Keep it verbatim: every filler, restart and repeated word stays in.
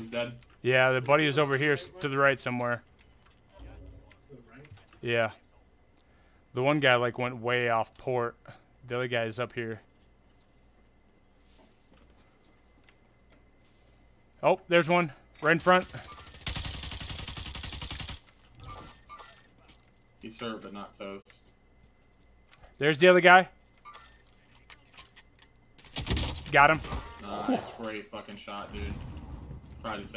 He's dead. Yeah, the buddy was over here s- to the right somewhere. Yeah. The one guy like went way off port. The other guy's up here. Oh, there's one right in front. He's served but not toast. There's the other guy. Got him. Nice, great fucking shot, dude. Proud to say.